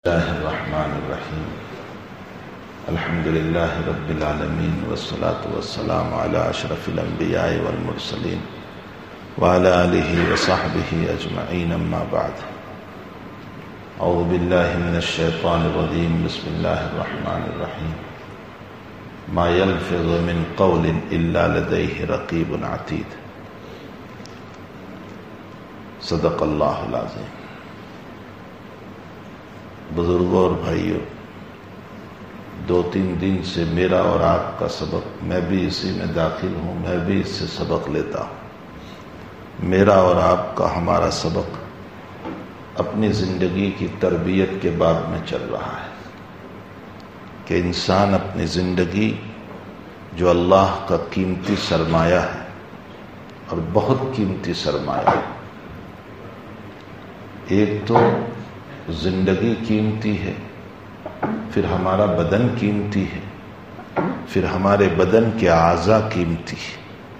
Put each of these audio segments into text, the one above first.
الله الرحمن الرحيم الحمد لله رب العالمين والصلاة والسلام على أشرف الأنبياء والمرسلين وعلى آله وصحبه أجمعين أما بعد أعوذ بالله من الشيطان الرجيم بسم الله الرحمن الرحيم ما يلفظ من قول إلا لديه رقيب عتيد صدق اللہ العظیم۔ بزرگوں اور بھائیوں، 2-3 دن سے میرا اور آپ کا سبق، میں بھی اسی میں داخل ہوں، میں بھی اس سے سبق لیتا ہوں۔ میرا اور آپ کا ہمارا سبق اپنی زندگی کی تربیت کے باب میں چل رہا ہے کہ انسان اپنی زندگی جو اللہ کا قیمتی سرمایہ ہے اور بہت قیمتی سرمایہ ہے، ایک تو زندگی قیمتی ہے، پھر ہمارا بدن قیمتی ہے، پھر ہمارے بدن کے اعضاء قیمتی ہے۔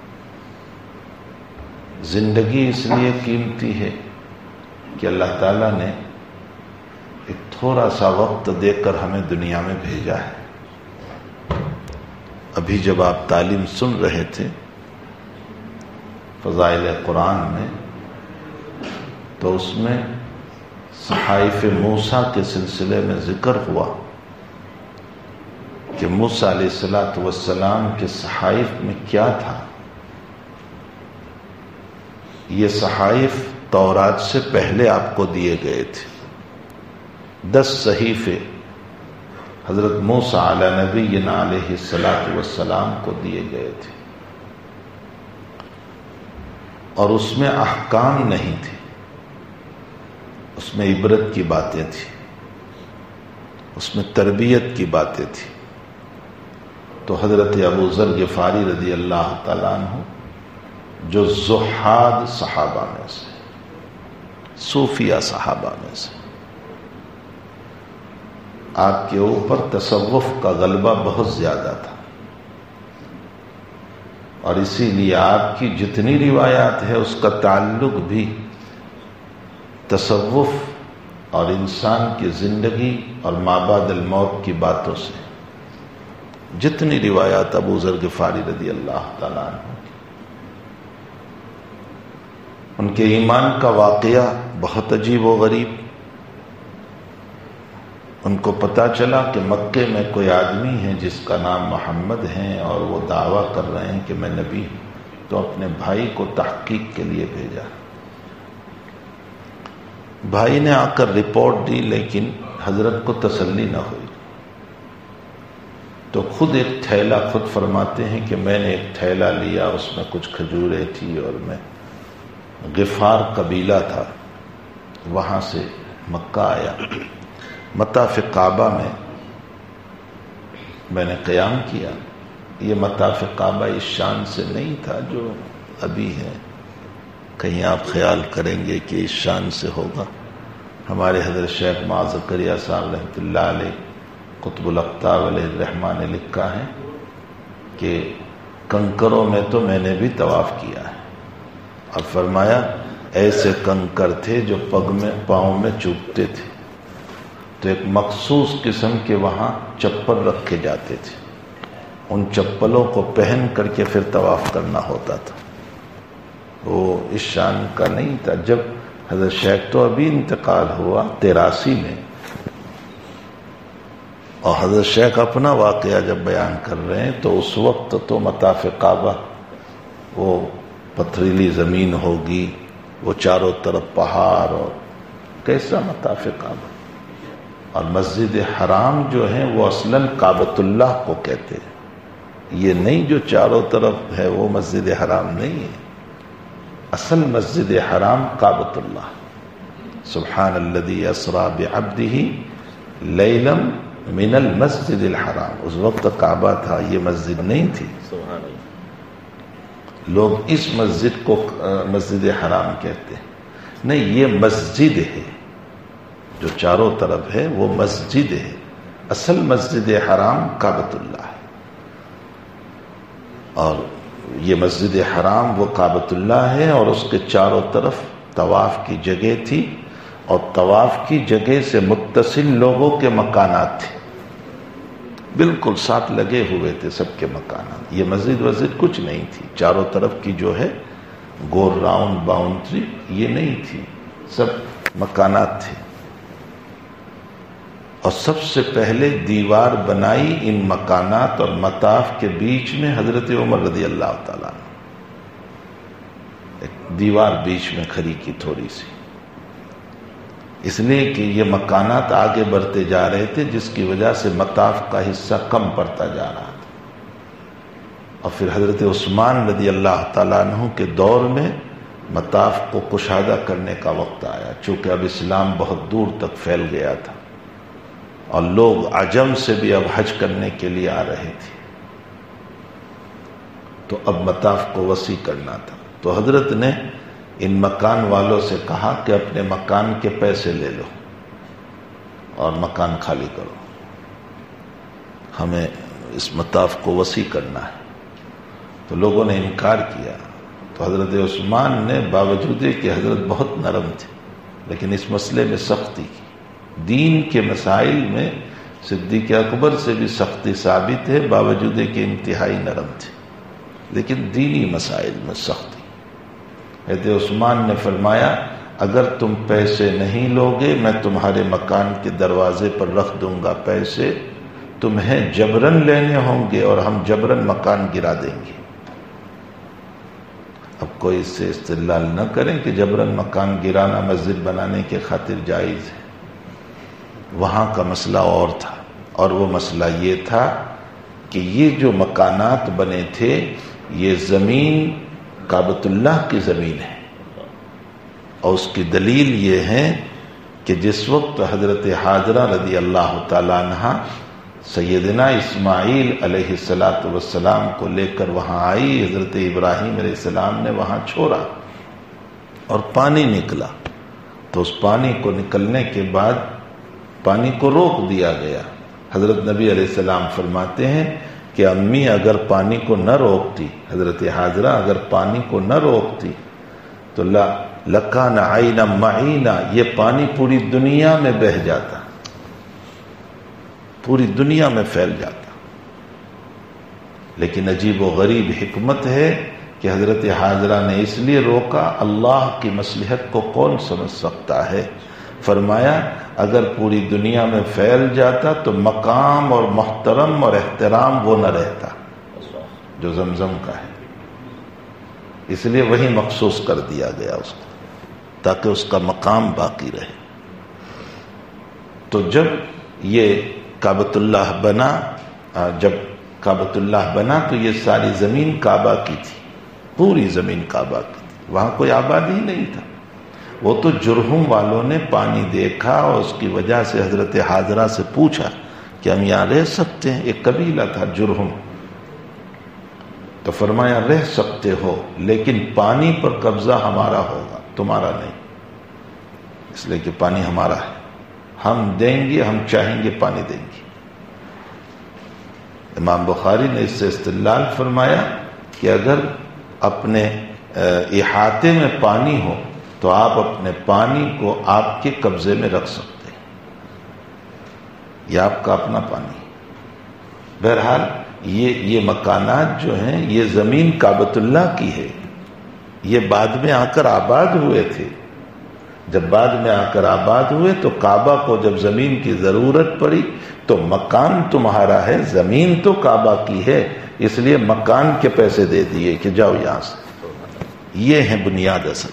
زندگی اس لیے قیمتی ہے کہ اللہ تعالیٰ نے ایک تھوڑا سا وقت دے کر ہمیں دنیا میں بھیجا ہے۔ ابھی جب آپ تعلیم سن رہے تھے فضائل قرآن میں، تو اس میں صحائف موسیٰ کے سلسلے میں ذکر ہوا کہ موسیٰ علیہ السلام کے صحائف میں کیا تھا۔ یہ صحائف تورات سے پہلے آپ کو دیے گئے تھے۔ 10 صحیفے حضرت موسیٰ علی نبینا علیہ السلام کو دیے گئے تھے، اور اس میں احکام نہیں تھے، اس میں عبرت کی باتیں تھیں، اس میں تربیت کی باتیں تھیں۔ تو حضرت ابو ذر غفاری رضی اللہ تعالیٰ عنہ، جو زہاد صحابہ میں سے، صوفیہ صحابہ میں سے، آپ کے اوپر تصوف کا غلبہ بہت زیادہ تھا، اور اسی لیے آپ کی جتنی روایات ہے اس کا تعلق بھی تصوف اور انسان کی زندگی اور ما بعد الموت کی باتوں سے۔ جتنی روایات ابو ذر غفاری رضی اللہ تعالیٰ عنہ، ان کے ایمان کا واقعہ بہت عجیب و غریب۔ ان کو پتہ چلا کہ مکے میں کوئی آدمی ہے جس کا نام محمد ہے اور وہ دعویٰ کر رہے ہیں کہ میں نبی ہوں، تو اپنے بھائی کو تحقیق کے لیے بھیجا۔ بھائی نے آ کر رپورٹ دی، لیکن حضرت کو تسلی نہ ہوئی، تو خود ایک تھیلا، خود فرماتے ہیں کہ میں نے ایک تھیلا لیا، اس میں کچھ کھجوریں تھی، اور میں غفار قبیلہ تھا، وہاں سے مکہ آیا۔ مطاف کعبہ میں نے قیام کیا۔ یہ مطاف کعبہ اس شان سے نہیں تھا جو ابھی ہے، کہیں آپ خیال کریں گے کہ اس شان سے ہوگا۔ ہمارے حضرت شیخ معاذ زکریا صاحب رحمۃ اللہ علیہ قطب الاقطاب علیہ الرحمٰن نے لکھا ہے کہ کنکروں میں تو میں نے بھی طواف کیا ہے، اور فرمایا ایسے کنکر تھے جو پاؤں میں چوبتے تھے، تو ایک مخصوص قسم کے وہاں چپل رکھے جاتے تھے، ان چپلوں کو پہن کر کے پھر طواف کرنا ہوتا تھا۔ وہ اس شان کا نہیں تھا۔ جب حضرت شیخ تو ابھی انتقال ہوا 83 میں، اور حضرت شیخ اپنا واقعہ جب بیان کر رہے ہیں تو اس وقت تو مطاف کعبہ وہ پتھریلی زمین ہوگی، وہ چاروں طرف پہاڑ، اور کیسا مطاف کعبہ۔ اور مسجد حرام جو ہے وہ اصلاً کعبۃ اللہ کو کہتے ہیں، یہ نہیں جو چاروں طرف ہے وہ مسجد حرام نہیں ہے۔ اصل مسجد حرام کعبۃ اللہ۔ سبحان الذی اسری بعبدہ لیلا من المسجد الحرام، اس وقت کعبہ تھا، یہ مسجد نہیں تھی۔ لوگ اس مسجد کو مسجد حرام کہتے ہیں، نہیں، یہ مسجد ہے، جو چاروں طرف ہے وہ مسجد ہے۔ اصل مسجد حرام کعبۃ اللہ ہے، اور یہ مسجد حرام وہ کعبۃ اللہ ہے، اور اس کے چاروں طرف طواف کی جگہ تھی، اور طواف کی جگہ سے متصل لوگوں کے مکانات تھے، بالکل ساتھ لگے ہوئے تھے سب کے مکانات. یہ مسجد کچھ نہیں تھی، چاروں طرف کی جو ہے گول راؤنڈ باؤنڈری یہ نہیں تھی، سب مکانات تھے. اور سب سے پہلے دیوار بنائی ان مکانات اور مطاف کے بیچ میں حضرت عمر رضی اللہ تعالیٰ نے. ایک دیوار بیچ میں کھڑی کی تھوڑی سی، اس لیے کہ یہ مکانات آگے بڑھتے جا رہے تھے، جس کی وجہ سے مطاف کا حصہ کم پڑتا جا رہا تھا. اور پھر حضرت عثمان رضی اللہ تعالیٰ عنہ کے دور میں مطاف کو کشادہ کرنے کا وقت آیا، چونکہ اب اسلام بہت دور تک پھیل گیا تھا اور لوگ عجم سے بھی اب حج کرنے کے لیے آ رہے تھے، تو اب مطاف کو وسیع کرنا تھا. تو حضرت نے ان مکان والوں سے کہا کہ اپنے مکان کے پیسے لے لو اور مکان خالی کرو، ہمیں اس مطاف کو وسیع کرنا ہے. تو لوگوں نے انکار کیا. تو حضرت عثمان نے باوجود کہ حضرت بہت نرم تھے لیکن اس مسئلے میں سختی کی. دین کے مسائل میں صدیق اکبر سے بھی سختی ثابت ہے، باوجود کہ انتہائی نرم تھے، لیکن دینی مسائل میں سختی. حضرت عثمان نے فرمایا اگر تم پیسے نہیں لوگے میں تمہارے مکان کے دروازے پر رکھ دوں گا پیسے، تمہیں جبرن لینے ہوں گے اور ہم جبرن مکان گرا دیں گے. اب کوئی اس سے استدلال نہ کریں کہ جبرن مکان گرانا مسجد بنانے کے خاطر جائز ہے. وہاں کا مسئلہ اور تھا، اور وہ مسئلہ یہ تھا کہ یہ جو مکانات بنے تھے یہ زمین کعبۃ اللہ کی زمین ہے. اور اس کی دلیل یہ ہے کہ جس وقت حضرت حاجرہ رضی اللہ تعالیٰ عنہ سیدنا اسماعیل علیہ السلام کو لے کر وہاں آئی، حضرت ابراہیم علیہ السلام نے وہاں چھوڑا اور پانی نکلا. تو اس پانی کو نکلنے کے بعد پانی کو روک دیا گیا. حضرت نبی علیہ السلام فرماتے ہیں کہ امی اگر پانی کو نہ روکتی، حضرت حاجرہ اگر پانی کو نہ روکتی تو لکان عینا معینا، یہ پانی پوری دنیا میں بہہ جاتا، پوری دنیا میں پھیل جاتا. لیکن عجیب و غریب حکمت ہے کہ حضرت حاجرہ نے اس لیے روکا، اللہ کی مصلحت کو کون سمجھ سکتا ہے. فرمایا اگر پوری دنیا میں پھیل جاتا تو مقام اور محترم اور احترام وہ نہ رہتا جو زمزم کا ہے. اس لیے وہی مخصوص کر دیا گیا اس کو تاکہ اس کا مقام باقی رہے. تو جب یہ کعبۃ اللہ بنا تو یہ ساری زمین کعبہ کی تھی، پوری زمین کعبہ کی تھی، وہاں کوئی آبادی ہی نہیں تھا. وہ تو جرہم والوں نے پانی دیکھا اور اس کی وجہ سے حضرت حاجرہ سے پوچھا کہ ہم یہاں رہ سکتے ہیں. ایک قبیلہ تھا جرہم. تو فرمایا رہ سکتے ہو لیکن پانی پر قبضہ ہمارا ہوگا، تمہارا نہیں، اس لیے کہ پانی ہمارا ہے، ہم دیں گے، ہم چاہیں گے پانی دیں گے. امام بخاری نے اس سے استدلال فرمایا کہ اگر اپنے احاطے میں پانی ہو تو آپ اپنے پانی کو آپ کے قبضے میں رکھ سکتے ہیں، یہ آپ کا اپنا پانی. بہرحال یہ مکانات جو ہیں یہ زمین کعبۃ اللہ کی ہے. یہ بعد میں آ کر آباد ہوئے تھے. جب بعد میں آ کر آباد ہوئے تو کعبہ کو جب زمین کی ضرورت پڑی تو مکان تمہارا ہے، زمین تو کعبہ کی ہے، اس لیے مکان کے پیسے دے دیے کہ جاؤ یہاں سے. یہ ہے بنیاد اصل.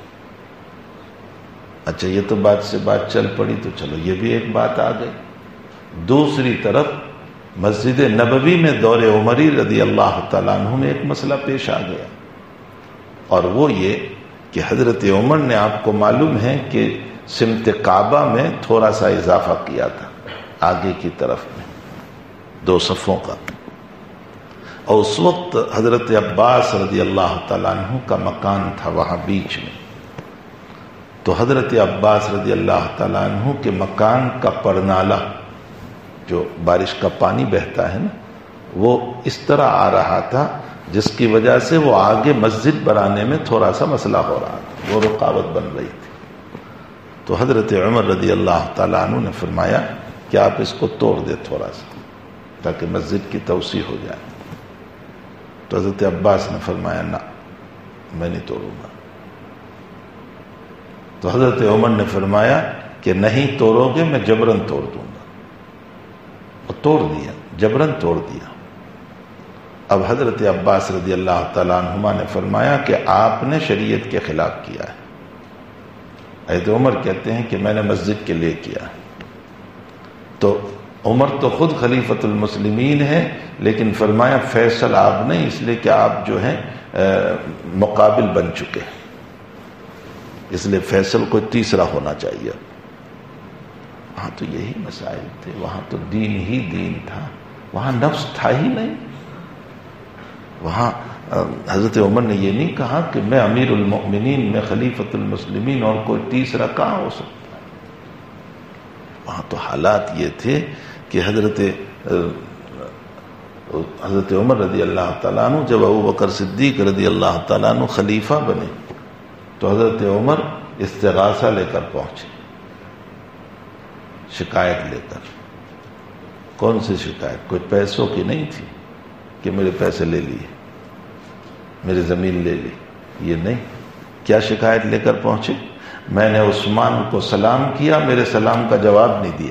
اچھا یہ تو بات سے بات چل پڑی تو چلو یہ بھی ایک بات آ گئی. دوسری طرف مسجد نبوی میں دور عمری رضی اللہ تعالیٰ عنہ میں ایک مسئلہ پیش آ گیا، اور وہ یہ کہ حضرت عمر نے، آپ کو معلوم ہے کہ سمت کعبہ میں تھوڑا سا اضافہ کیا تھا آگے کی طرف میں 2 صفوں کا، اور اس وقت حضرت عباس رضی اللہ تعالیٰ عنہ کا مکان تھا وہاں بیچ میں. تو حضرت عباس رضی اللہ تعالیٰ عنہ کے مکان کا پرنالہ جو بارش کا پانی بہتا ہے نا، وہ اس طرح آ رہا تھا جس کی وجہ سے وہ آگے مسجد بنانے میں تھوڑا سا مسئلہ ہو رہا تھا، وہ رکاوٹ بن رہی تھی. تو حضرت عمر رضی اللہ تعالیٰ عنہ نے فرمایا کہ آپ اس کو توڑ دے تھوڑا سا تاکہ مسجد کی توسیع ہو جائے. تو حضرت عباس نے فرمایا نہ، میں نہیں توڑوں گا. تو حضرت عمر نے فرمایا کہ نہیں توڑو گے میں جبرن توڑ دوں گا. اور توڑ دیا، جبرن توڑ دیا. اب حضرت عباس رضی اللہ تعالیٰ عنہما نے فرمایا کہ آپ نے شریعت کے خلاف کیا ہے. حضرت عمر کہتے ہیں کہ میں نے مسجد کے لیے کیا. تو عمر تو خود خلیفۃ المسلمین ہے، لیکن فرمایا فیصل آپ نہیں، اس لیے کہ آپ جو ہیں مقابل بن چکے، اس لیے فیصل کوئی تیسرا ہونا چاہیے. وہاں تو یہی مسائل تھے، وہاں تو دین ہی دین تھا، وہاں نفس تھا ہی نہیں. وہاں حضرت عمر نے یہ نہیں کہا کہ میں امیر المؤمنین، میں خلیفۃ المسلمین اور کوئی تیسرا کہاں ہو سکتا ہے. وہاں تو حالات یہ تھے کہ حضرت عمر رضی اللہ تعالیٰ عنہ جب ابوبکر صدیق رضی اللہ تعالیٰ عنہ خلیفہ بنے تو حضرت عمر استغاثہ لے کر پہنچے، شکایت لے کر. کون سی شکایت؟ کوئی پیسوں کی نہیں تھی کہ میرے پیسے لے لیے، میری زمین لے لی، یہ نہیں. کیا شکایت لے کر پہنچے؟ میں نے عثمان کو سلام کیا، میرے سلام کا جواب نہیں دیا.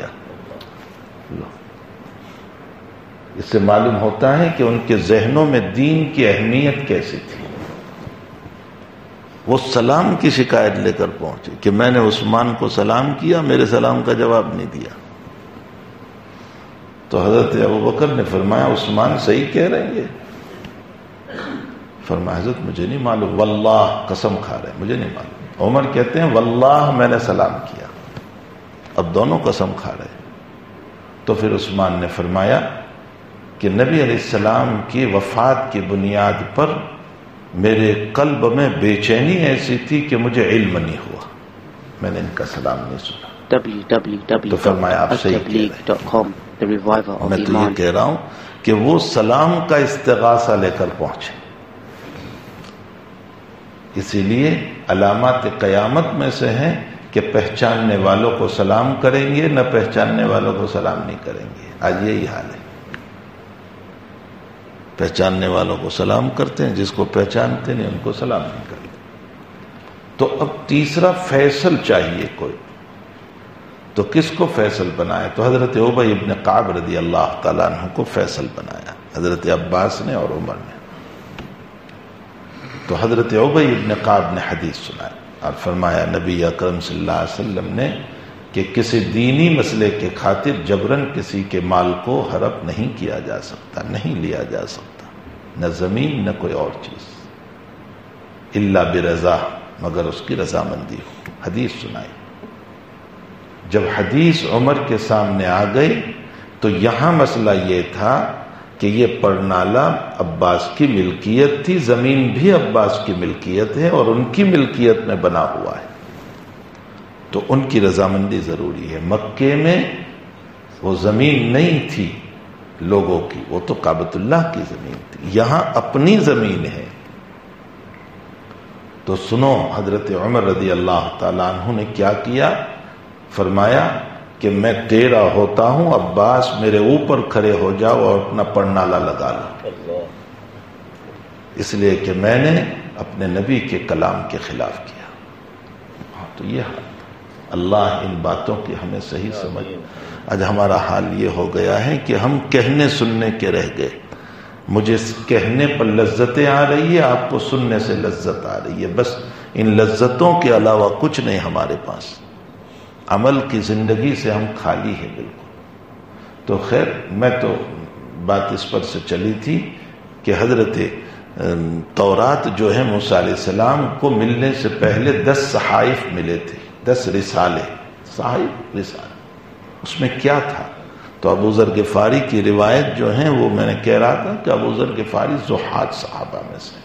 اس سے معلوم ہوتا ہے کہ ان کے ذہنوں میں دین کی اہمیت کیسی تھی. وہ سلام کی شکایت لے کر پہنچے کہ میں نے عثمان کو سلام کیا، میرے سلام کا جواب نہیں دیا. تو حضرت ابوبکر نے فرمایا عثمان صحیح کہہ رہے ہیں یہ؟ فرمایا حضرت مجھے نہیں معلوم، واللہ قسم کھا رہے ہیں مجھے نہیں معلوم. عمر کہتے ہیں واللہ میں نے سلام کیا. اب دونوں قسم کھا رہے. تو پھر عثمان نے فرمایا کہ نبی علیہ السلام کی وفات کی بنیاد پر میرے قلب میں بے چینی ایسی تھی کہ مجھے علم نہیں ہوا، میں نے ان کا سلام نہیں سنا. تو فرمایا آپ صحیح کہہ رہے ہیں. میں تو یہ کہہ رہا ہوں کہ وہ سلام کا استغاثہ لے کر پہنچے. اسی لیے علامات قیامت میں سے ہیں کہ پہچاننے والوں کو سلام کریں گے، نہ پہچاننے والوں کو سلام نہیں کریں گے. آج یہی حال ہے، پہچاننے والوں کو سلام کرتے ہیں، جس کو پہچانتے نہیں ان کو سلام نہیں کرتے. تو اب تیسرا فیصل چاہیے کوئی. تو کس کو فیصل بنایا؟ تو حضرت ابی ابن کعب رضی اللہ تعالیٰ عنہ کو فیصل بنایا، حضرت عباس نے اور عمر نے. تو حضرت ابی ابن کعب نے حدیث سنایا اور فرمایا نبی اکرم صلی اللہ علیہ وسلم نے کہ کسی دینی مسئلے کے خاطر جبرن کسی کے مال کو ہڑپ نہیں کیا جا سکتا، نہیں لیا جا سکتا، نہ زمین نہ کوئی اور چیز، الا برضا، مگر اس کی رضامندی ہو. حدیث سنائی. جب حدیث عمر کے سامنے آ گئی تو یہاں مسئلہ یہ تھا کہ یہ پرنالہ عباس کی ملکیت تھی، زمین بھی عباس کی ملکیت ہے اور ان کی ملکیت میں بنا ہوا ہے، تو ان کی رضامندی ضروری ہے. مکے میں وہ زمین نہیں تھی لوگوں کی، وہ تو کعبۃ اللہ کی زمین تھی. یہاں اپنی زمین ہے. تو سنو حضرت عمر رضی اللہ تعالیٰ عنہ نے کیا کیا. فرمایا کہ میں تیرا ہوتا ہوں، عباس میرے اوپر کھڑے ہو جاؤ اور اپنا پرنالہ لگا لو، اس لیے کہ میں نے اپنے نبی کے کلام کے خلاف کیا. ہاں تو یہ حال. اللہ ان باتوں کی ہمیں صحیح سمجھ. آج ہمارا حال یہ ہو گیا ہے کہ ہم کہنے سننے کے رہ گئے. مجھے کہنے پر لذتیں آ رہی ہے، آپ کو سننے سے لذت آ رہی ہے، بس ان لذتوں کے علاوہ کچھ نہیں ہمارے پاس. عمل کی زندگی سے ہم خالی ہیں بالکل. تو خیر میں تو بات اس پر سے چلی تھی کہ حضرت تورات جو ہے موسیٰ علیہ السلام کو ملنے سے پہلے 10 صحائف ملے تھے، 10 رسالے، صحائف رسالے. اس میں کیا تھا؟ تو ابو ذر غفاری کی روایت جو ہیں وہ میں نے کہہ رہا تھا کہ ابو ذر غفاری زہاد صحابہ میں سے.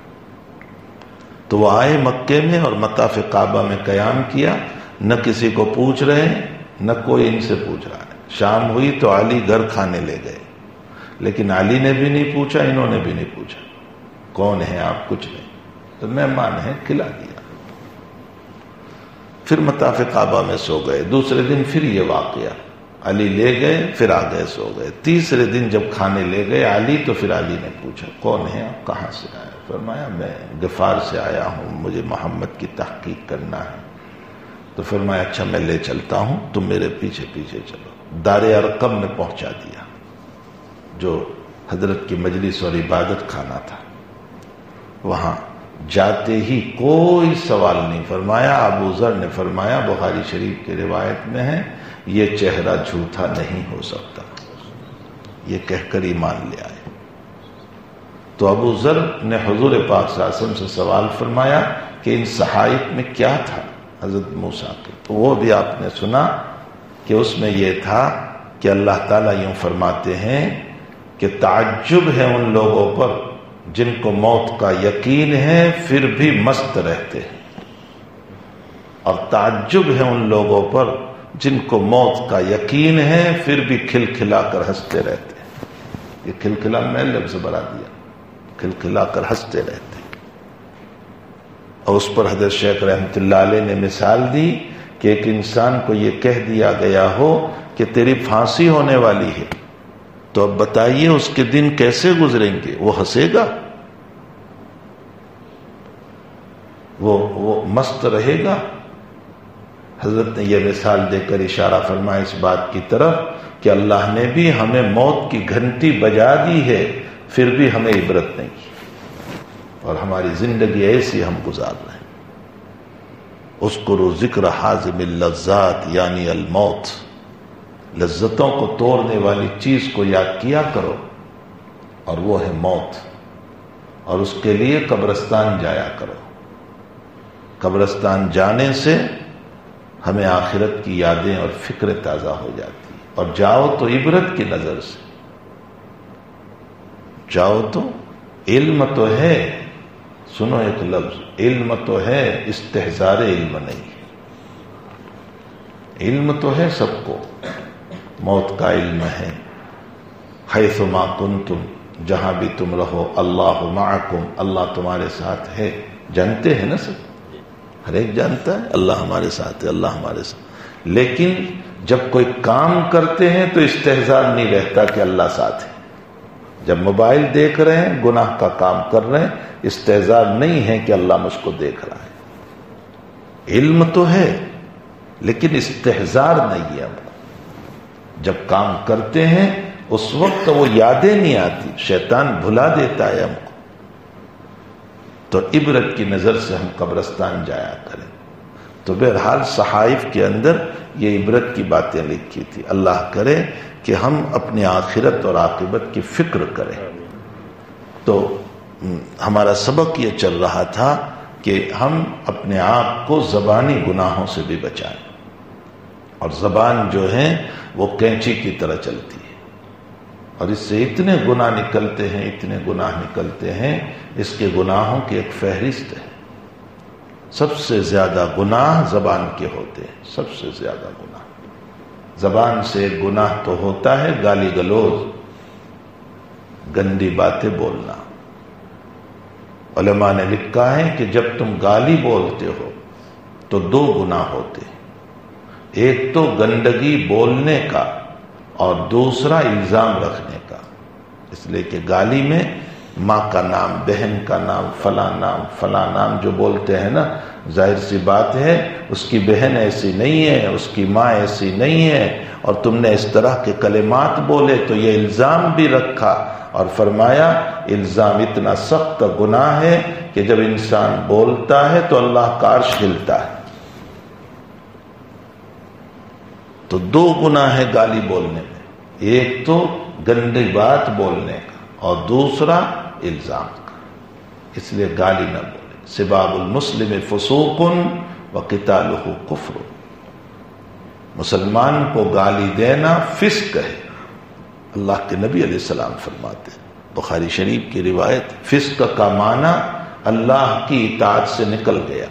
تو وہ آئے مکے میں اور مطاف کعبہ میں قیام کیا، نہ کسی کو پوچھ رہے ہیں نہ کوئی ان سے پوچھ رہا ہے. شام ہوئی تو علی گھر کھانے لے گئے، لیکن علی نے بھی نہیں پوچھا، انہوں نے بھی نہیں پوچھا کون ہے آپ، کچھ نہیں. تو مہمان ہے، کھلا دیا. پھر مطاف کعبہ میں سو گئے. دوسرے دن پھر یہ واقعہ، علی لے گئے، پھر آ گئے سو گئے. تیسرے دن جب کھانے لے گئے علی، تو پھر علی نے پوچھا کون ہے آپ، کہاں سے آئے؟ فرمایا میں غفار سے آیا ہوں، مجھے محمد کی تحقیق کرنا ہے. تو فرمایا اچھا میں لے چلتا ہوں، تم میرے پیچھے پیچھے چلو. دار ارقم میں پہنچا دیا، جو حضرت کی مجلس اور عبادت خانہ تھا. وہاں جاتے ہی کوئی سوال نہیں. فرمایا ابو ذر نے فرمایا، بخاری شریف کی روایت میں ہے، یہ چہرہ جھوٹا نہیں ہو سکتا، یہ کہہ کر ایمان لے آئے. تو ابو ذر نے حضور پاک صلی اللہ علیہ وسلم سے سوال فرمایا کہ ان صحائف میں کیا تھا حضرت موسیٰ کے؟ تو وہ بھی آپ نے سنا کہ اس میں یہ تھا کہ اللہ تعالیٰ یوں فرماتے ہیں کہ تعجب ہے ان لوگوں پر جن کو موت کا یقین ہے پھر بھی مست رہتے ہیں، اور تعجب ہے ان لوگوں پر جن کو موت کا یقین ہے پھر بھی کھلکھلا کر ہنستے رہتے ہیں. یہ کھلکھلا میں لفظ بڑھا دیا، کھلکھلا کر ہنستے رہتے ہیں. اور اس پر حضرت شیخ رحمۃ اللہ علیہ نے مثال دی کہ ایک انسان کو یہ کہہ دیا گیا ہو کہ تیری پھانسی ہونے والی ہے، تو اب بتائیے اس کے دن کیسے گزریں گے؟ وہ ہنسے گا؟ وہ مست رہے گا؟ حضرت نے یہ مثال دے کر اشارہ فرمایا اس بات کی طرف کہ اللہ نے بھی ہمیں موت کی گھنٹی بجا دی ہے، پھر بھی ہمیں عبرت نہیں کی، اور ہماری زندگی ایسی ہم گزار رہے ہیں. اذکروا ذکر حازم اللذات یعنی الموت، لذتوں کو توڑنے والی چیز کو یاد کیا کرو، اور وہ ہے موت. اور اس کے لیے قبرستان جایا کرو. قبرستان جانے سے ہمیں آخرت کی یادیں اور فکریں تازہ ہو جاتی ہیں. اور جاؤ تو عبرت کی نظر سے جاؤ. تو علم تو ہے، سنو ایک لفظ، علم تو ہے، استحضار علم نہیں. علم تو ہے سب کو، موت کا علم ہے. حیث ما کنتم، جہاں بھی تم رہو، اللہ معکم، اللہ تمہارے ساتھ ہے. جانتے ہیں نا سب، ہر ایک جانتا ہے اللہ ہمارے ساتھ ہے، اللہ ہمارے ساتھ. لیکن جب کوئی کام کرتے ہیں تو استحضار نہیں رہتا کہ اللہ ساتھ ہے. جب موبائل دیکھ رہے ہیں، گناہ کا کام کر رہے ہیں، استحضار نہیں ہے کہ اللہ مجھ کو دیکھ رہا ہے. علم تو ہے لیکن استحضار نہیں ہے. جب کام کرتے ہیں اس وقت وہ یادیں نہیں آتی، شیطان بھلا دیتا ہے ہم کو. تو عبرت کی نظر سے ہم قبرستان جایا کریں. تو بہرحال صحائف کے اندر یہ عبرت کی باتیں لکھی تھی. اللہ کرے کہ ہم اپنی آخرت اور عاقبت کی فکر کریں. تو ہمارا سبق یہ چل رہا تھا کہ ہم اپنے آپ کو زبانی گناہوں سے بھی بچائیں. اور زبان جو ہے وہ کینچی کی طرح چلتی ہے، اور اس سے اتنے گناہ نکلتے ہیں، اتنے گناہ نکلتے ہیں. اس کے گناہوں کی ایک فہرست ہے. سب سے زیادہ گناہ زبان کے ہوتے ہیں، سب سے زیادہ گناہ زبان سے. ایک گناہ تو ہوتا ہے گالی گلوز، گندی باتیں بولنا. علماء نے لکھا ہے کہ جب تم گالی بولتے ہو تو دو گناہ ہوتے ہیں. ایک تو گندگی بولنے کا، اور دوسرا الزام رکھنے کا. اس لیے کہ گالی میں ماں کا نام، بہن کا نام، فلاں نام جو بولتے ہیں نا، ظاہر سی بات ہے اس کی بہن ایسی نہیں ہے، اس کی ماں ایسی نہیں ہے، اور تم نے اس طرح کے کلمات بولے تو یہ الزام بھی رکھا. اور فرمایا الزام اتنا سخت گناہ ہے کہ جب انسان بولتا ہے تو اللہ کا عرش ہلتا ہے. تو دو گناہ ہے گالی بولنے میں، ایک تو گندی بات بولنے کا اور دوسرا الزام کا. اس لیے گالی نہ بولے. سباب المسلم فسوق وقتالہ کفر. مسلمان کو گالی دینا فسق ہے. اللہ کے نبی علیہ السلام فرماتے ہیں، بخاری شریف کی روایت، فسق کا معنی اللہ کی اطاعت سے نکل گیا.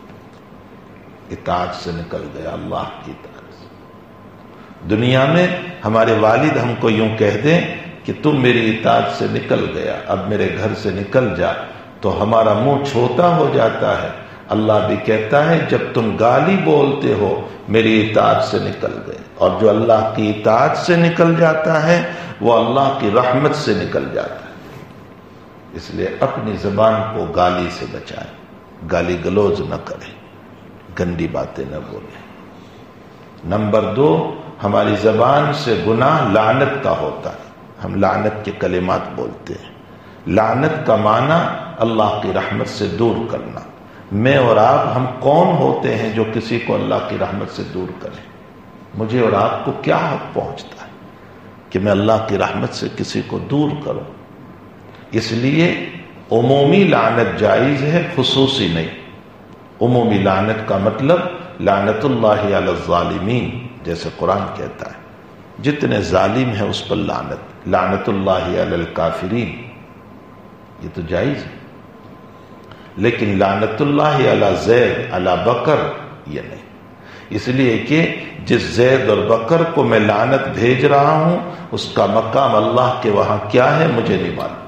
اطاعت سے نکل گیا، اللہ کی اطاعت. دنیا میں ہمارے والد ہم کو یوں کہہ دیں کہ تم میری اطاعت سے نکل گیا، اب میرے گھر سے نکل جا، تو ہمارا منہ چھوٹا ہو جاتا ہے. اللہ بھی کہتا ہے جب تم گالی بولتے ہو میری اطاعت سے نکل گئے، اور جو اللہ کی اطاعت سے نکل جاتا ہے وہ اللہ کی رحمت سے نکل جاتا ہے۔ اس لیے اپنی زبان کو گالی سے بچائیں، گالی گلوز نہ کریں، گندی باتیں نہ بولیں۔ نمبر 2، ہماری زبان سے گناہ لعنت کا ہوتا ہے، ہم لعنت کے کلمات بولتے ہیں۔ لعنت کا معنی اللہ کی رحمت سے دور کرنا۔ میں اور آپ ہم کون ہوتے ہیں جو کسی کو اللہ کی رحمت سے دور کریں؟ مجھے اور آپ کو کیا حق پہنچتا ہے کہ میں اللہ کی رحمت سے کسی کو دور کروں؟ اس لیے عمومی لعنت جائز ہے، خصوصی نہیں۔ عمومی لعنت کا مطلب لعنت اللہ علی الظالمین، جیسے قرآن کہتا ہے جتنے ظالم ہیں اس پر لعنت، لعنت اللہ علی الکافرین، یہ تو جائز ہے۔ لیکن لعنت اللہ علی زید علی بکر یہ نہیں، اس لیے کہ جس زید اور بکر کو میں لعنت بھیج رہا ہوں اس کا مقام اللہ کے وہاں کیا ہے مجھے نہیں معلوم،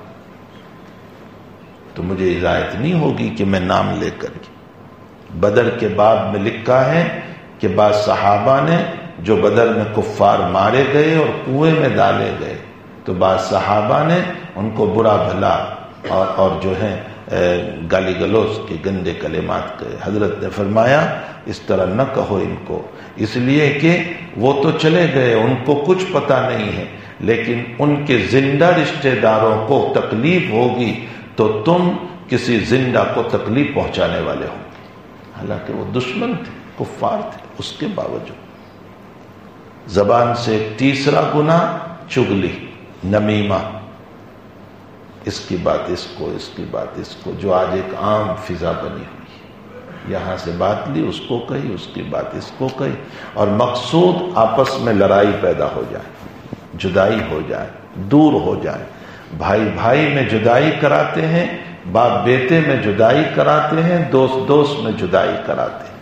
تو مجھے ہدایت نہیں ہوگی کہ میں نام لے کر کے۔ بدر کے بعد میں لکھا ہے کہ بعض صحابہ نے جو بدر میں کفار مارے گئے اور کنویں میں ڈالے گئے تو بعض صحابہ نے ان کو برا بھلا اور جو ہے گالی گلوچ کے گندے کلمات کہے۔ حضرت نے فرمایا اس طرح نہ کہو ان کو، اس لیے کہ وہ تو چلے گئے، ان کو کچھ پتہ نہیں ہے، لیکن ان کے زندہ رشتہ داروں کو تکلیف ہوگی تو تم کسی زندہ کو تکلیف پہنچانے والے ہوں گے۔ حالانکہ وہ دشمن تھے، کفار تھے، اس کے باوجود۔ زبان سے ایک تیسرا گناہ چغلی، نمیمہ، اس کی بات اس کو، اس کی بات اس کو، جو آج ایک عام فضا بنی ہوئی، یہاں سے بات لی اس کو کہی، اس کی بات اس کو کہی، اور مقصود آپس میں لڑائی پیدا ہو جائے، جدائی ہو جائے، دور ہو جائے۔ بھائی بھائی میں جدائی کراتے ہیں، باپ بیٹے میں جدائی کراتے ہیں، دوست دوست میں جدائی کراتے ہیں،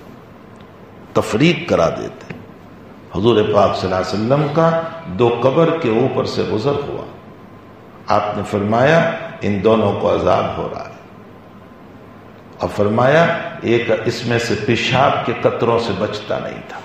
تفریق کرا دیتے ہیں۔ حضور پاک صلی اللہ علیہ وسلم کا 2 قبر کے اوپر سے گزر ہوا، آپ نے فرمایا ان دونوں کو عذاب ہو رہا ہے، اور فرمایا ایک اس میں سے پیشاب کے قطروں سے بچتا نہیں تھا۔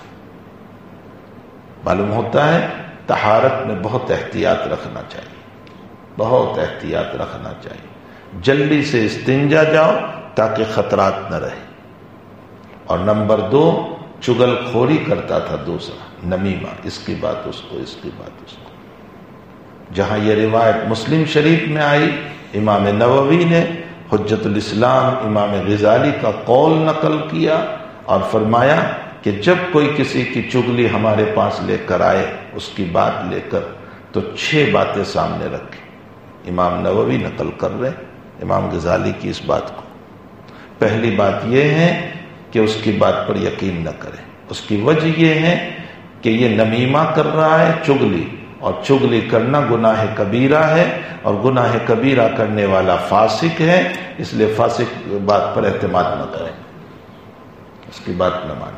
معلوم ہوتا ہے طہارت میں بہت احتیاط رکھنا چاہیے، بہت احتیاط رکھنا چاہیے۔ جلدی سے استنجا جاؤ تاکہ خطرات نہ رہے۔ اور نمبر 2، چگل خوری کرتا تھا دوسرا، نمیمہ، اس کی بات اس کو، اس کی بات اس کو۔ جہاں یہ روایت مسلم شریف میں آئی، امام نووی نے حجت الاسلام امام غزالی کا قول نقل کیا اور فرمایا کہ جب کوئی کسی کی چگلی ہمارے پاس لے کر آئے اس کی بات لے کر تو 6 باتیں سامنے رکھیں۔ امام نووی نقل کر رہے امام غزالی کی اس بات کو۔ پہلی بات یہ ہے کہ اس کی بات پر یقین نہ کریں۔ اس کی وجہ یہ ہے کہ یہ نمیمہ کر رہا ہے، چگلی، اور چگلی کرنا گناہ کبیرہ ہے، اور گناہ کبیرہ کرنے والا فاسق ہے، اس لیے فاسق بات پر اعتماد نہ کریں، اس کی بات نہ مانیں۔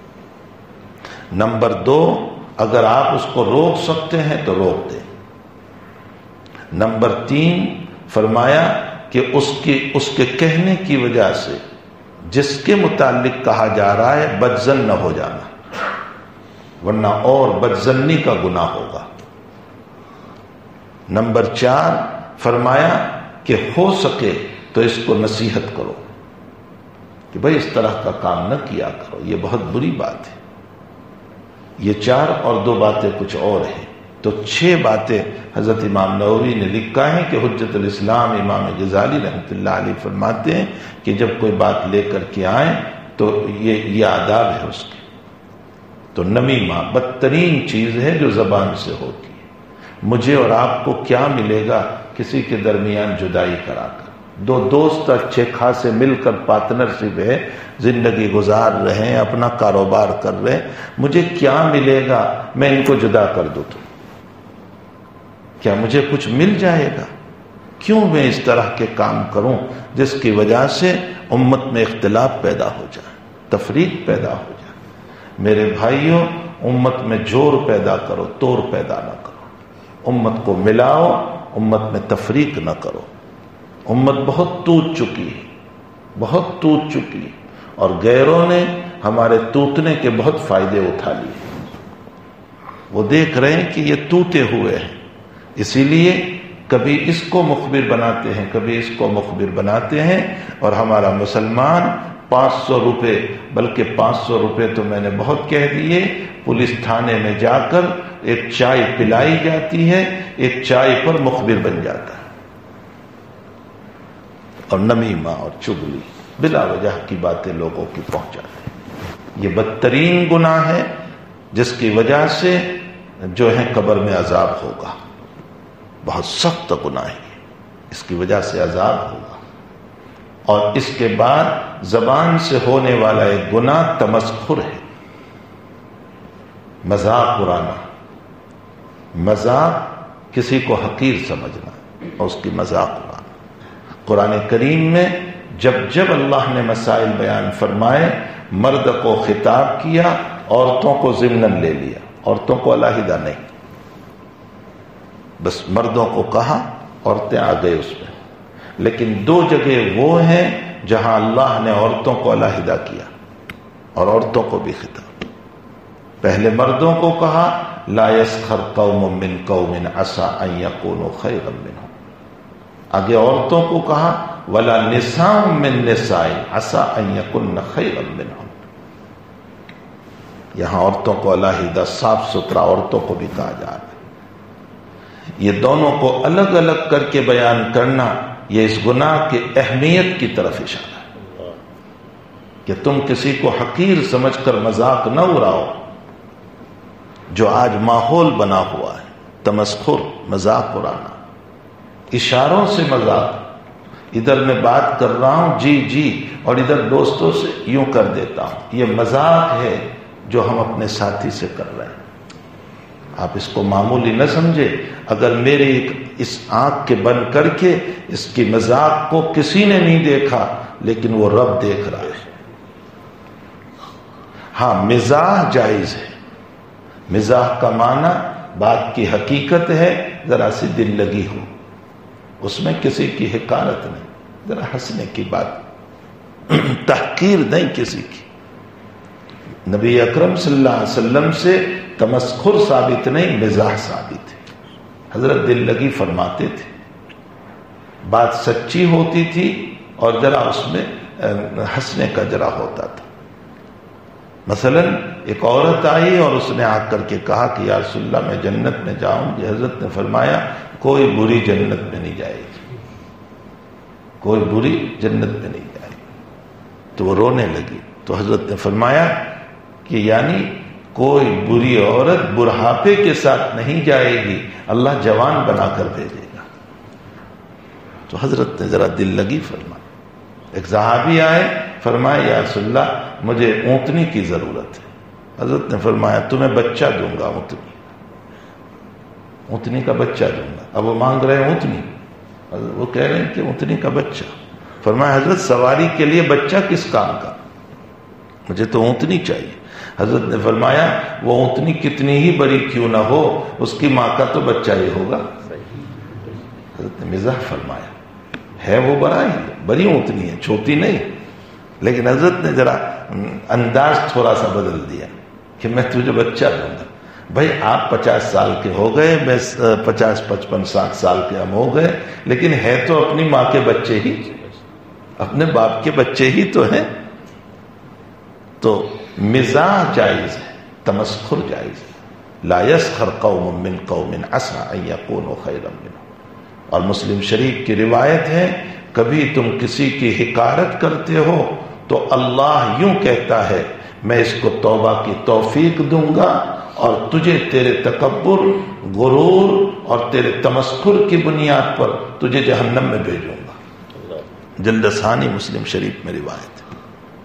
نمبر 2، اگر آپ اس کو روک سکتے ہیں تو روک دیں۔ نمبر 3 فرمایا کہ اس کے کہنے کی وجہ سے جس کے متعلق کہا جا رہا ہے بدظن نہ ہو جانا، ورنہ اور بدظنی کا گناہ ہوگا۔ نمبر 4 فرمایا کہ ہو سکے تو اس کو نصیحت کرو کہ بھائی اس طرح کا کام نہ کیا کرو، یہ بہت بری بات ہے۔ یہ 4 اور 2 باتیں کچھ اور ہیں، تو 6 باتیں حضرت امام نووی نے لکھا ہے کہ حجت الاسلام امام غزالی رحمۃ اللہ علیہ فرماتے ہیں کہ جب کوئی بات لے کر کے آئیں تو یہ آداب ہے اس کے۔ تو نمیمہ بدترین چیز ہے جو زبان سے ہوتی ہے۔ مجھے اور آپ کو کیا ملے گا کسی کے درمیان جدائی کرا کر؟ 2 دوست اچھے خاصے مل کر پارٹنرشپ ہے، زندگی گزار رہے ہیں، اپنا کاروبار کر رہے ہیں، مجھے کیا ملے گا میں ان کو جدا کر دوں تو؟ کیا مجھے کچھ مل جائے گا؟ کیوں میں اس طرح کے کام کروں جس کی وجہ سے امت میں اختلاف پیدا ہو جائے، تفریق پیدا ہو جائے؟ میرے بھائیوں، امت میں جور پیدا کرو، توڑ پیدا نہ کرو، امت کو ملاؤ، امت میں تفریق نہ کرو۔ امت بہت ٹوٹ چکی ہے، بہت ٹوٹ چکی اور غیروں نے ہمارے ٹوٹنے کے بہت فائدے اٹھا لیے. وہ دیکھ رہے ہیں کہ یہ ٹوٹے ہوئے ہیں، اسی لیے کبھی اس کو مخبر بناتے ہیں، کبھی اس کو مخبر بناتے ہیں. اور ہمارا مسلمان 500 روپے، بلکہ 500 روپے تو میں نے بہت کہہ دیے، پولیس تھانے میں جا کر ایک چائے پلائی جاتی ہے، ایک چائے پر مخبر بن جاتا ہے. اور نمیمہ اور چغلی بلا وجہ کی باتیں لوگوں کی پہنچاتے ہیں. یہ بدترین گناہ ہے جس کی وجہ سے جو ہے قبر میں عذاب ہوگا. بہت سخت گناہ ہے، اس کی وجہ سے عذاب ہوگا. اور اس کے بعد زبان سے ہونے والا ایک گناہ تمسخر ہے، مذاق اڑانا. مذاق کسی کو حقیر سمجھنا اور اس کی مذاق اڑانا. قرآن کریم میں جب جب اللہ نے مسائل بیان فرمائے، مرد کو خطاب کیا، عورتوں کو ضمناً لے لیا، عورتوں کو علیحدہ نہیں. بس مردوں کو کہا، عورتیں آ گئے اس میں. لیکن 2 جگہ وہ ہیں جہاں اللہ نے عورتوں کو علیحدہ کیا اور عورتوں کو بھی خطاب. پہلے مردوں کو کہا لا يسخر قوم من قوم عسى ان يكونوا خيرا منهم. آگے عورتوں کو کہا ولا نساء من نساء عسى ان يكن خيرا منهم. یہاں عورتوں کو علیحدہ صاف ستھرا عورتوں کو بھی کہا جا رہا ہے. یہ دونوں کو الگ الگ کر کے بیان کرنا، یہ اس گناہ کی اہمیت کی طرف اشارہ ہے کہ تم کسی کو حقیر سمجھ کر مذاق نہ اڑاؤ. جو آج ماحول بنا ہوا ہے، تمسخر، مذاق اڑانا، اشاروں سے مذاق. ادھر میں بات کر رہا ہوں جی جی، اور ادھر دوستوں سے یوں کر دیتا ہوں. یہ مذاق ہے جو ہم اپنے ساتھی سے کر رہے ہیں. آپ اس کو معمولی نہ سمجھے. اگر میرے اس آنکھ کے بند کر کے اس کی مذاق کو کسی نے نہیں دیکھا، لیکن وہ رب دیکھ رہا ہے. ہاں، مزاح جائز ہے. مزاح کا معنی بات کی حقیقت ہے، ذرا سی دل لگی ہو، اس میں کسی کی حقارت نہیں، ذرا ہنسنے کی بات، تحقیر نہیں کسی کی. نبی اکرم صلی اللہ علیہ وسلم سے تمسخر ثابت نہیں، مزاح ثابت ہے. حضرت دل لگی فرماتے تھے، بات سچی ہوتی تھی اور ذرا اس میں ہنسنے کا ذرا ہوتا تھا. مثلا ایک عورت آئی اور اس نے آ کر کے کہا کہ یا رسول اللہ میں جنت میں جاؤں گی. حضرت نے فرمایا کوئی بری جنت میں نہیں جائے گی، کوئی بری جنت میں نہیں جائے گی. تو وہ رونے لگی. تو حضرت نے فرمایا کہ یعنی کوئی بری عورت بڑھاپے کے ساتھ نہیں جائے گی، اللہ جوان بنا کر بھیجے گا. تو حضرت نے ذرا دل لگی فرمایا. ایک صحابی آئے، فرمایا یا رسول اللہ مجھے اونٹنی کی ضرورت ہے. حضرت نے فرمایا تمہیں بچہ دوں گا، اونٹنی کا بچہ دوں گا. اب وہ مانگ رہے ہیں اونٹنی، وہ کہہ رہے ہیں کہ اونٹنی کا بچہ. فرمایا حضرت سواری کے لیے بچہ کس کام کا، مجھے تو اونٹنی چاہیے. حضرت نے فرمایا وہ اونٹنی کتنی ہی بڑی کیوں نہ ہو، اس کی ماں کا تو بچہ ہی ہوگا. حضرت نے مزاح فرمایا، ہے وہ بڑا ہی بڑی اونٹنی ہے، چھوٹی نہیں. لیکن حضرت نے ذرا انداز تھوڑا سا بدل دیا کہ میں تجھے بچہ دوں گا. بھائی آپ 50 سال کے ہو گئے، میں 50 55 60 سال کے ہم ہو گئے، لیکن ہے تو اپنی ماں کے بچے ہی، اپنے باپ کے بچے ہی تو ہیں. تو مزاح جائز ہے، تمسخر جائز ہے. لا يسخر قوم من قوم عسى ان يكونوا خيرا منهم. اور مسلم شریف کی روایت ہے کبھی تم کسی کی حقارت کرتے ہو تو اللہ یوں کہتا ہے میں اس کو توبہ کی توفیق دوں گا اور تجھے تیرے تکبر، غرور اور تیرے تمسخر کی بنیاد پر تجھے جہنم میں بھیجوں گا. جلد ثانی مسلم شریف میں روایت ہے.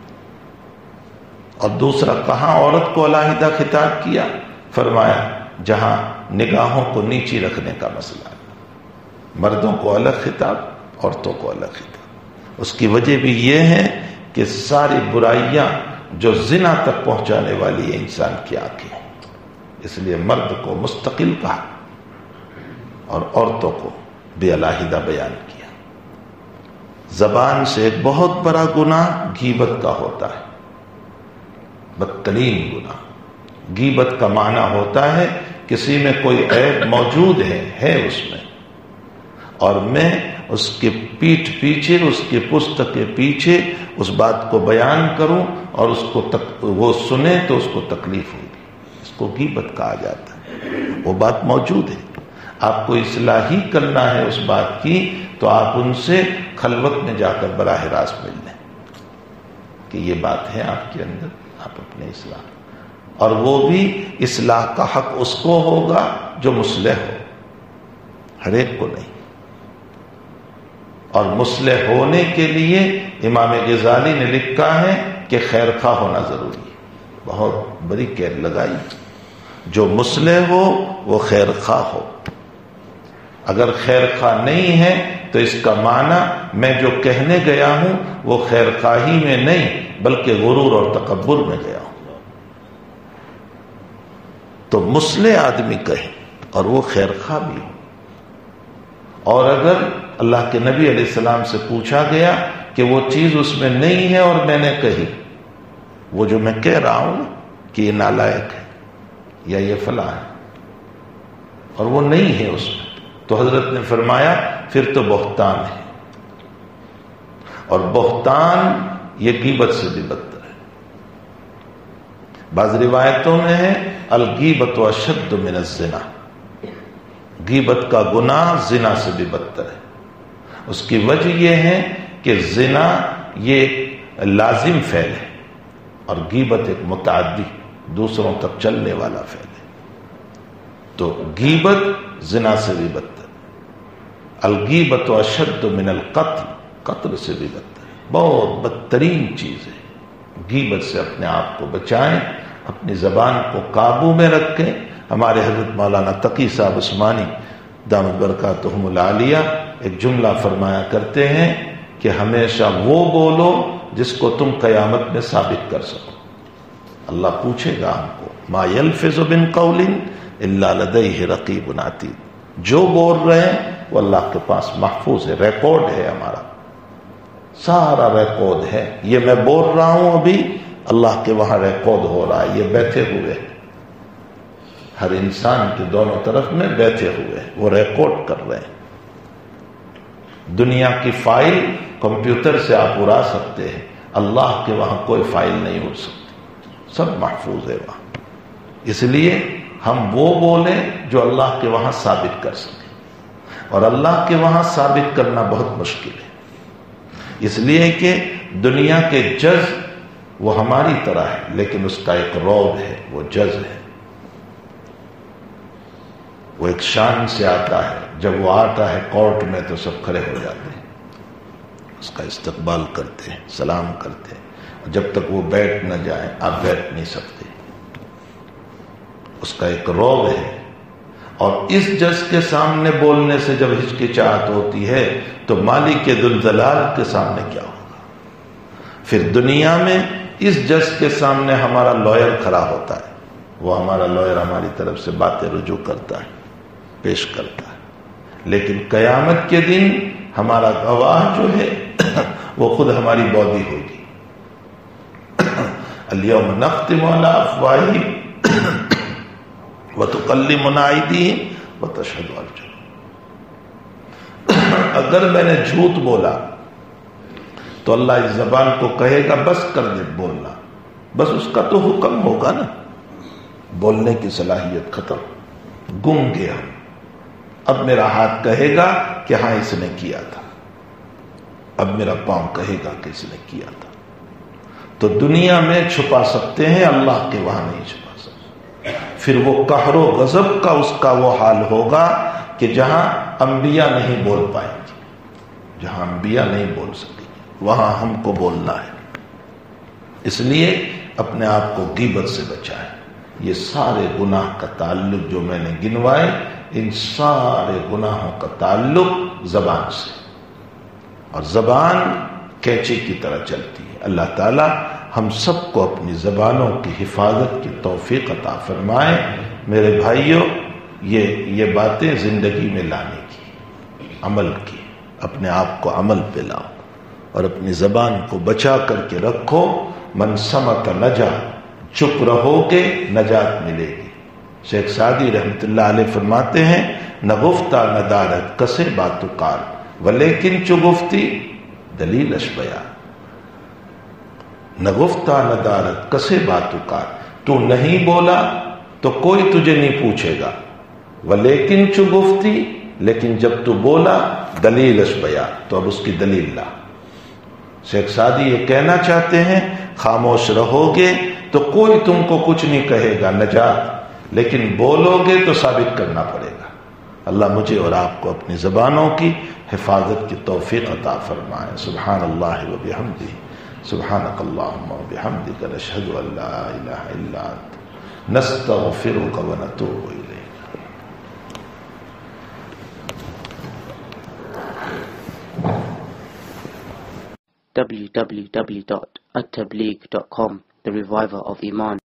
اور دوسرا کہاں عورت کو علیحدہ خطاب کیا؟ فرمایا جہاں نگاہوں کو نیچی رکھنے کا مسئلہ ہے، مردوں کو الگ خطاب، عورتوں کو الگ خطاب. اس کی وجہ بھی یہ ہے کہ ساری برائیاں جو زنا تک پہنچانے والی ہے انسان کی آنکھیں، اس لیے مرد کو مستقل کہا اور عورتوں کو بھی علیحدہ بیان کیا. زبان سے ایک بہت بڑا گناہ غیبت کا ہوتا ہے، بدترین گناہ۔ غیبت کا معنی ہوتا ہے کسی میں کوئی عیب موجود ہے اس میں، اور میں اس کے پیٹھ پیچھے، اس کے پشت کے پیچھے اس بات کو بیان کروں اور اس کو وہ سنے تو اس کو تکلیف ہوگی، اس کو غیبت کہا جاتا ہے۔ وہ بات موجود ہے، آپ کو اصلاح ہی کرنا ہے اس بات کی، تو آپ ان سے خلوت میں جا کر براہ راست مل لیں کہ یہ بات ہے آپ کے اندر، آپ اپنے اصلاح، اور وہ بھی اصلاح کا حق اس کو ہوگا جو مصلح ہو، ہر ایک کو نہیں۔ اور مصلح ہونے کے لیے امام غزالی نے لکھا ہے کہ خیر خواہ ہونا ضروری ہے، بہت بڑی کیر لگائی، جو مصلح ہو وہ خیر خواہ ہو۔ اگر خیر خواہ نہیں ہے تو اس کا معنی میں جو کہنے گیا ہوں وہ خیر خواہی میں نہیں بلکہ غرور اور تکبر میں گیا ہوں۔ تو مصلح آدمی کہے اور وہ خیر خواہ بھی ہو۔ اور اگر اللہ کے نبی علیہ السلام سے پوچھا گیا کہ وہ چیز اس میں نہیں ہے اور میں نے کہی، وہ جو میں کہہ رہا ہوں کہ یہ نالائق ہے یا یہ فلاں ہے، اور وہ نہیں ہے اس میں، تو حضرت نے فرمایا پھر تو بہتان ہے، اور بہتان یہ غیبت سے بھی بدتر ہے۔ بعض روایتوں میں ہے الغیبت اشد من الزنا، غیبت کا گناہ زنا سے بھی بدتر ہے۔ اس کی وجہ یہ ہے کہ زنا یہ لازم فعل ہے اور غیبت ایک متعدی، دوسروں تک چلنے والا فعل ہے۔ تو غیبت زنا سے بھی بدتر، الغیبت اشد من القتل، قتل سے بھی بدتر، بہت بدترین چیز ہے۔ غیبت سے اپنے آپ کو بچائیں، اپنی زبان کو قابو میں رکھیں۔ ہمارے حضرت مولانا تقی صاحب عثمانی دامت برکاتہم العالیہ ایک جملہ فرمایا کرتے ہیں کہ ہمیشہ وہ بولو جس کو تم قیامت میں ثابت کر سکو۔ اللہ پوچھے گا ہم کو ما یلفظ من قول الا لدیہ رقیب عتید، جو بول رہے ہیں وہ اللہ کے پاس محفوظ ہے، ریکارڈ ہے، ہمارا سارا ریکارڈ ہے۔ یہ میں بول رہا ہوں ابھی اللہ کے وہاں ریکارڈ ہو رہا ہے، یہ بیٹھے ہوئے ہیں، ہر انسان کے دونوں طرف میں بیٹھے ہوئے ہیں، وہ ریکارڈ کر رہے ہیں۔ دنیا کی فائل کمپیوٹر سے آپ اڑا سکتے ہیں، اللہ کے وہاں کوئی فائل نہیں اڑ سکتی، سب محفوظ ہے وہاں۔ اس لیے ہم وہ بولیں جو اللہ کے وہاں ثابت کر سکیں، اور اللہ کے وہاں ثابت کرنا بہت مشکل ہے، اس لیے کہ دنیا کے جج وہ ہماری طرح ہے، لیکن اس کا ایک روب ہے، وہ جج ہے، وہ ایک شان سے آتا ہے۔ جب وہ آتا ہے کورٹ میں تو سب کھڑے ہو جاتے ہیں، اس کا استقبال کرتے ہیں، سلام کرتے ہیں، جب تک وہ بیٹھ نہ جائیں آپ بیٹھ نہیں سکتے۔ اس کا ایک روب ہے، اور اس جج کے سامنے بولنے سے جب ہچکچاہٹ ہوتی ہے تو مالک ذوالجلال کے سامنے کیا ہوگا۔ پھر دنیا میں اس جج کے سامنے ہمارا لائر کھڑا ہوتا ہے، وہ ہمارا لائر ہماری طرف سے باتیں رجوع کرتا ہے، پیش کرتا ہے، لیکن قیامت کے دن ہمارا گواہ جو ہے وہ خود ہماری باڈی ہوگی۔ الیوم نختم علی افواہہم وتکلمنا ایدیہم وتشہد ارجلہم۔ اگر میں نے جھوٹ بولا تو اللہ اس زبان کو کہے گا بس کر دے بولنا، بس اس کا تو حکم ہوگا نا، بولنے کی صلاحیت ختم، گم گیا۔ اب میرا ہاتھ کہے گا کہ ہاں اس نے کیا تھا، اب میرا پاؤں کہے گا کہ اس نے کیا تھا۔ تو دنیا میں چھپا سکتے ہیں، اللہ کے وہاں نہیں چھپا سکتے۔ پھر وہ قہر و غضب کا اس کا وہ حال ہوگا کہ جہاں انبیاء نہیں بول پائیں گے، جہاں انبیاء نہیں بول سکیں گے، وہاں ہم کو بولنا ہے۔ اس لیے اپنے آپ کو غیبت سے بچائیں۔ یہ سارے گناہ کا تعلق جو میں نے گنوائے، ان سارے گناہوں کا تعلق زبان سے، اور زبان کینچی کی طرح چلتی ہے۔ اللہ تعالی ہم سب کو اپنی زبانوں کی حفاظت کی توفیق عطا فرمائے۔ میرے بھائیوں، یہ باتیں زندگی میں لانے کی، عمل کی، اپنے آپ کو عمل پہ لاؤ۔ اور اپنی زبان کو بچا کر کے رکھو. من سمت نجا، چپ رہو گے نجات ملے گی. شیخ سعدی رحمت اللہ علیہ فرماتے ہیں نہ گفتہ نہ دارت کسے باتو کار ولیکن چو گفتی دلیل اشبیا. نہ گفتہ نہ دارت کسے باتو کار، تو نہیں بولا تو کوئی تجھے نہیں پوچھے گا. ولیکن چو گفتی، لیکن جب تو بولا دلیل اشبیا تو اب اس کی دلیل لا. شیخ سعدی یہ کہنا چاہتے ہیں خاموش رہو گے تو کوئی تم کو کچھ نہیں کہے گا نجات، لیکن بولو گے تو ثابت کرنا پڑے گا. اللہ مجھے اور آپ کو اپنی زبانوں کی حفاظت کی توفیق عطا فرمائے. سبحان اللہ و بحمدہ، سبحانک اللہم و بحمدک، نشہد ان لا الہ الا انت، نستغفرک و نتوب الیک. www.attableek.com, the reviver of Iman.